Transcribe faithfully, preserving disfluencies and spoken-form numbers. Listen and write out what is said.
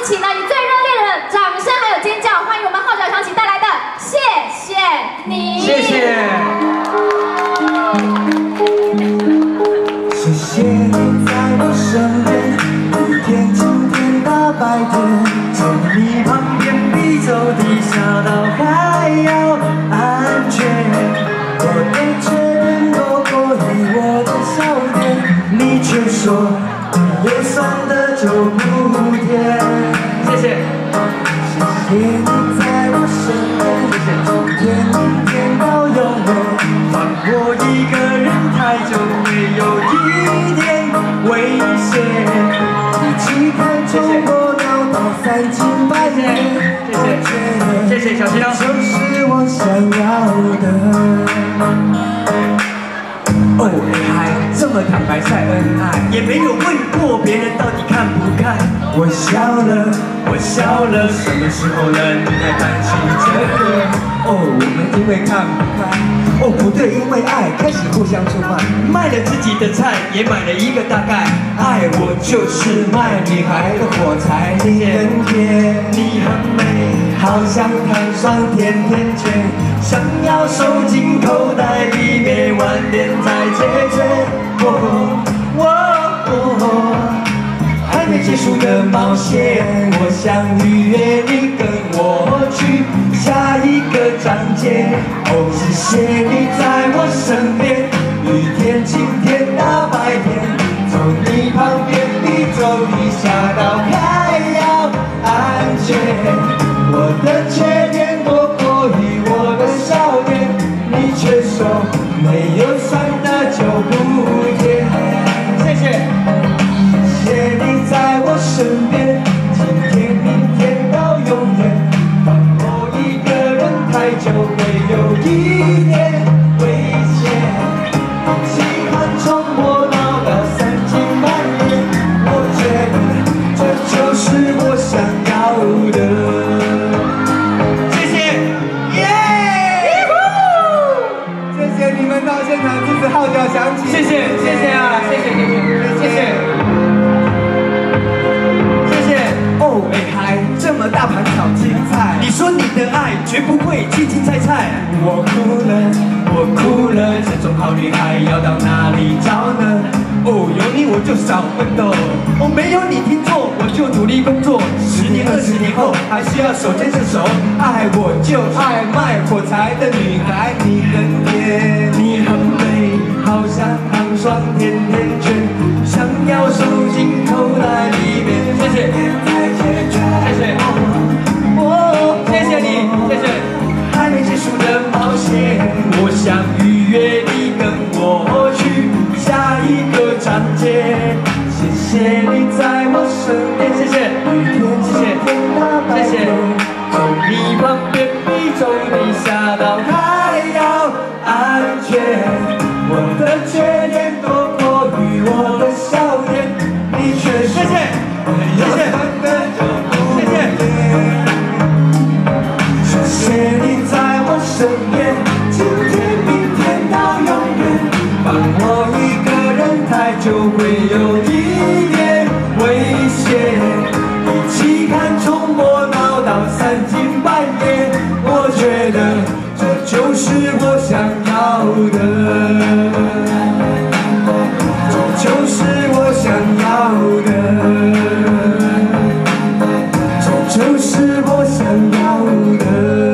起呢以最热烈的掌声还有尖叫，欢迎我们号角响起带来的谢谢你。 谢谢。 谢谢你在我身边，雨天、晴天到白天，从你旁边比走地下到还要安全。我的缺点多过于我的笑点，你却说你也酸的就不甜。 谢谢。 谢谢你在我身边，从天明天到永远。放我一个人太久，会有一点危险。一起看中国鸟到三更半夜， 谢谢，谢谢小新。 就是我想要的。 哦，还这么坦白晒恩爱，也没有问过别人到底看不看。 我笑了， 我笑了，什么时候了？你还担心这个？ 哦，我们因为看不开。哦，不对，因为爱开始互相出卖， 卖了自己的菜，也买了一个大概。爱我就是卖女孩的火柴。 你很甜，你很美，好像糖霜甜甜圈，想要收进口袋里面，晚点再解决。哦哦哦，还没结束的冒险，我想预约你跟我去下一个章节。哦，谢谢你在我身边，雨天、晴天、大白天，从你旁边比走地下到还要安全。我的缺点多过于我的笑点，你却说没有酸的就不甜。谢谢，谢谢你在我身边，今天、明天到永远。放我一个人太久，会有一点危险。一起看重播闹到三更半夜，我觉得这就是我想要的。谢谢，耶！谢谢你们到现场支持号角响起， 谢谢，谢谢啊，谢谢，谢谢，谢谢。 哦，哎嗨，这么大盘炒青菜， 你说你的爱绝不会青青菜菜。 我哭了，我哭了，这种好女孩要到哪里找呢？ 哦，有你我就少奋斗， 哦，没有你听错，我就努力工作。十年二十年后，还是要手牵着手。爱我就爱卖火柴的女孩，你很甜，你很美，好像糖霜甜甜圈，想要收进口袋里面。 谢谢，谢谢， 哦， 谢谢你，谢谢。 还没结束的冒险，我想预约你跟我去下一个章节。谢谢你在我身边， 谢谢， 雨天、晴天、大白天，从你旁边比走地下到还要安全。我的缺点多过于我的笑点，你却说谢谢，谢谢，谢谢。 谢谢你在我身边，今天、明天到永远。放我一个人太久，会有一点危险。一起看重播闹到三更半夜，我觉得这就是我想要的，这就是我想要的，这就是我想要的。